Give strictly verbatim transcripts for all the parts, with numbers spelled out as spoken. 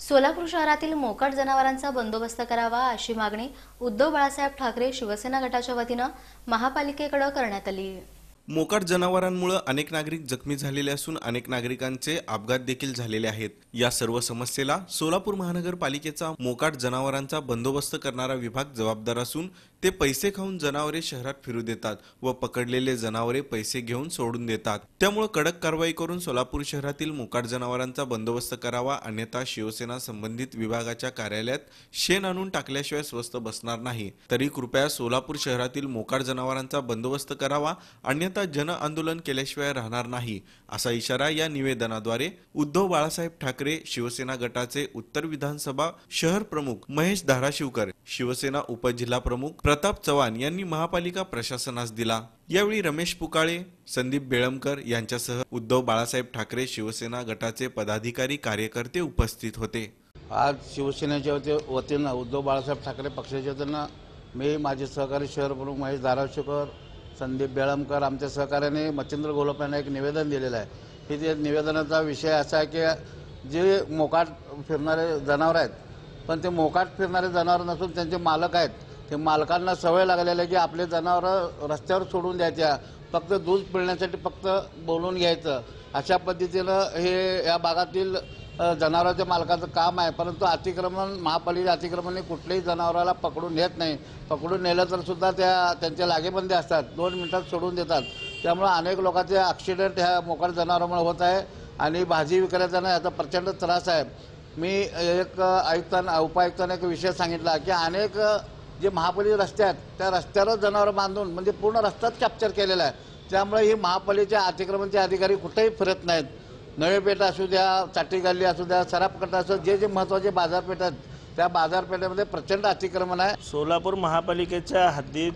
सोलापूर शहरातील मोकाट जनावरांचा बंदोबस्त करावा अशी मागणी उद्धव बाळासाहेब ठाकरे शिवसेना गटाच्या वतीनं महापालिकेकडे करण्यात आली। मोकाट जनावरांमुळे अनेक नागरिक जखमी झालेले असून अनेक नागरिकांचे अपघात देखील झालेले आहेत। या सर्व समस्येला सोलापूर महानगरपालिकेचा मोकाट जनावरांचा बंदोबस्त करणारा विभाग जबाबदार असून ते पैसे खाऊन जनावरे शहरात फिरू देतात व पकडलेले जनावरे पैसे घेऊन सोडून देतात। त्यामुळे कडक कारवाई करून सोलापूर शहरातील मोकाट जनावरांचा बंदोबस्त करावा, अन्यथा शिवसेना संबंधित विभागाच्या कार्यालयात शेण आणून टाकल्याशिवाय स्वस्थ बसणार नाही। तरी कृपया सोलापूर शहरातील मोकाट जनावरांचा बंदोबस्त करावा, अन्यथा जन आंदोलन केल्याशिवाय राहणार नाही, असा इशारा या निवेदनाद्वारे उद्धव बाळासाहेब ठाकरे शिवसेना गटाचे उत्तर विधानसभा शहर प्रमुख महेश धाराशिवकर, शिवसेना उपजिल्हा प्रमुख प्रताप चव्हाण यांनी महापालिका प्रशासनास दिला। यावेळी रमेश पुकाळे, संदीप बेळमकर यांच्यासह उद्धव बाळासाहेब ठाकरे शिवसेना गटाचे पदाधिकारी कार्यकर्ते उपस्थित होते। आज शिवसेनेच्या वतीनं उद्धव बाळासाहेब ठाकरे पक्षाच्या वतीनं मी माझे सहकारी शहर प्रमुख महेश धाराशिवकर, संदीप बेळमकर आमच्या सहकार्याने मच्छिंद्र घोलप यांना एक निवेदन दिलेलं आहे। की ते निवेदनाचा विषय असा आहे की जे मोकाट फिरणारे जनावर आहेत, पण ते मोकाट फिरणारे जनावर नसून त्यांचे मालक आहेत, ते मालकांना सवय लागलेली आहे की आपले जनावर रस्त्यावर सोडून द्यायच्या, फक्त दूध पिळण्यासाठी फक्त बोलून घ्यायचं, अशा पद्धतीनं हे या भागातील जनावरांच्या मालकाचं काम आहे। परंतु अतिक्रमण महापालिका अतिक्रमणाने कुठल्याही जनावराला पकडून नेत नाही, पकडून नेलं तर सुद्धा त्या त्यांच्या लागेबंदी असतात, दोन मिनिटात सोडून देतात। त्यामुळे अनेक लोकांचे ॲक्सिडेंट ह्या मोकाट जनावरांमुळे होत आहे आणि भाजी विक्रेत्यांना याचा प्रचंड त्रास आहे। मी एक आयुक्तांना उपायुक्तांना एक विषय सांगितला की अनेक जे महापालिका रस्ते आहेत त्या रस्त्यावर जनावर बांधून म्हणजे पूर्ण रस्ताच कॅप्चर केलेला आहे। त्यामुळे ही महापालिकेच्या अतिक्रमणचे अधिकारी कुठेही फिरत नाहीत। नळेपेठ असू द्या, चाटी गल्ली असू द्या, सराफकट्टा असू, जे जे महत्त्वाचे बाजारपेठ आहेत त्या बाजारपेठेमध्ये प्रचंड अतिक्रमण आहे। सोलापूर महापालिकेच्या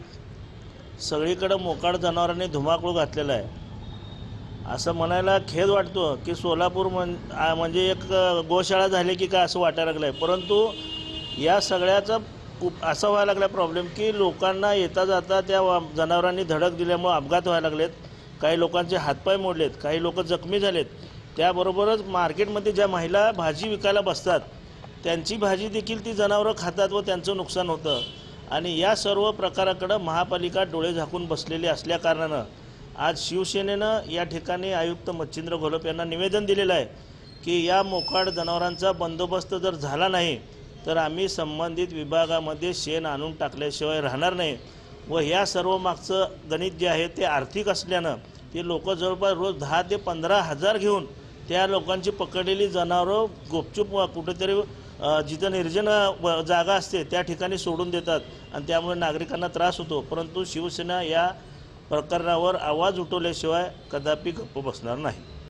हद्दीत सगळीकडे मोकाट जनावरांनी धुमाकूळ घातलेला आहे। असं म्हणायला खेद वाटतो की सोलापूर म्हणजे एक गोशाळा झाली की काय असं वाटायला लागलं आहे, परंतु या सगळ्याचा असा व्हायला लागला प्रॉब्लेम की लोकांना येता जाता त्या जनावरांनी धडक दिल्यामुळे अपघात व्हायला लागलेत, काही लोकांचे हातपाय मोडलेत, काही लोक जखमी झालेत। त्याबरोबरच मार्केटमध्ये ज्या महिला भाजी विकायला बसतात त्यांची भाजी देखील ती जनावरं खातात व त्यांचं नुकसान होतं। आणि या सर्व प्रकाराकडे महापालिका डोळे झाकून बसलेली असल्याकारणानं आज शिवसेनेनं या ठिकाणी आयुक्त मच्छिंद्र घोलप यांना निवेदन दिलेलं आहे की या मोकाट जनावरांचा बंदोबस्त जर झाला नाही तर आम्ही संबंधित विभागामध्ये शेण आणून टाकल्याशिवाय राहणार नाही। व ह्या सर्व मागचं गणित जे आहे ते आर्थिक असल्यानं ते लोक जवळपास रोज दहा ते पंधरा हजार घेऊन त्या लोकांची पकडलेली जनावरं गुपचूप कुठेतरी जिथं निर्जन जागा असते त्या ठिकाणी सोडून देतात आणि त्यामुळे नागरिकांना त्रास होतो। परंतु शिवसेना या प्रकरणावर आवाज उठवल्याशिवाय कदापि गप्प बसणार नाही।